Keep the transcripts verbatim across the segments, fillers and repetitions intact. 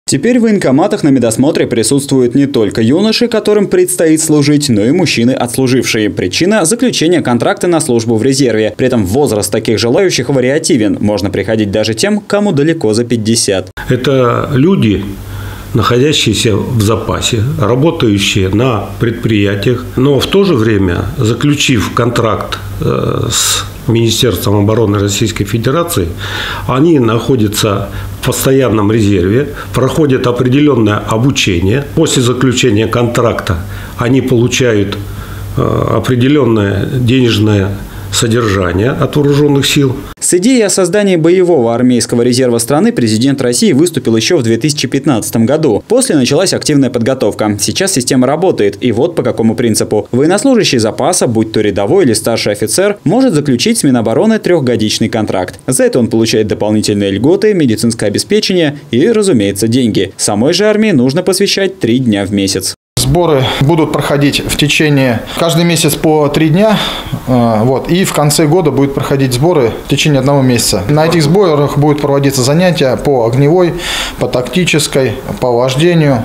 Теперь в военкоматах на медосмотре присутствуют не только юноши, которым предстоит служить, но и мужчины, отслужившие. Причина – заключение контракта на службу в резерве. При этом возраст таких желающих вариативен. Можно приходить даже тем, кому далеко за пятьдесят. Это люди, находящиеся в запасе, работающие на предприятиях, но в то же время, заключив контракт с Министерством обороны Российской Федерации, они находятся в постоянном резерве, проходят определенное обучение. После заключения контракта они получают определенное денежное содержание от вооруженных сил. С идеей о создании боевого армейского резерва страны президент России выступил еще в две тысячи пятнадцатом году. После началась активная подготовка. Сейчас система работает. И вот по какому принципу. Военнослужащий запаса, будь то рядовой или старший офицер, может заключить с Минобороны трехгодичный контракт. За это он получает дополнительные льготы, медицинское обеспечение и, разумеется, деньги. Самой же армии нужно посвящать три дня в месяц. Сборы будут проходить в течение каждый месяц по три дня, вот, и в конце года будут проходить сборы в течение одного месяца. На этих сборах будут проводиться занятия по огневой, по тактической, по вождению,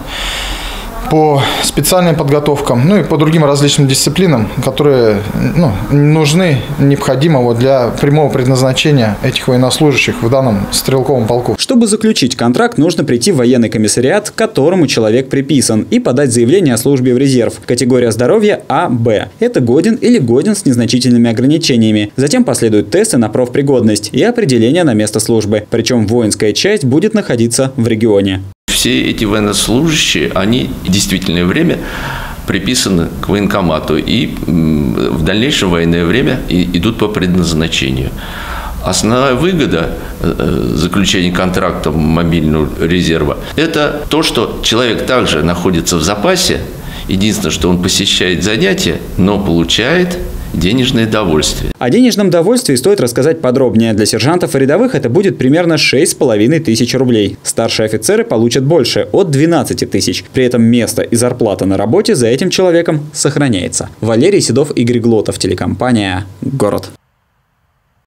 по специальным подготовкам, ну и по другим различным дисциплинам, которые ну, нужны, необходимы вот для прямого предназначения этих военнослужащих в данном стрелковом полку. Чтобы заключить контракт, нужно прийти в военный комиссариат, к которому человек приписан, и подать заявление о службе в резерв. Категория здоровья А Б. Это годен или годен с незначительными ограничениями. Затем последуют тесты на профпригодность и определение на место службы. Причем воинская часть будет находиться в регионе. Все эти военнослужащие, они в действительное время приписаны к военкомату и в дальнейшее военное время идут по предназначению. Основная выгода заключения контракта мобильного резерва – это то, что человек также находится в запасе. Единственное, что он посещает занятия, но получает денежное довольствие. О денежном довольствии стоит рассказать подробнее. Для сержантов и рядовых это будет примерно шесть с половиной тысяч рублей. Старшие офицеры получат больше – от двенадцати тысяч. При этом место и зарплата на работе за этим человеком сохраняется. Валерий Седов, Игорь Глотов, телекомпания «Город».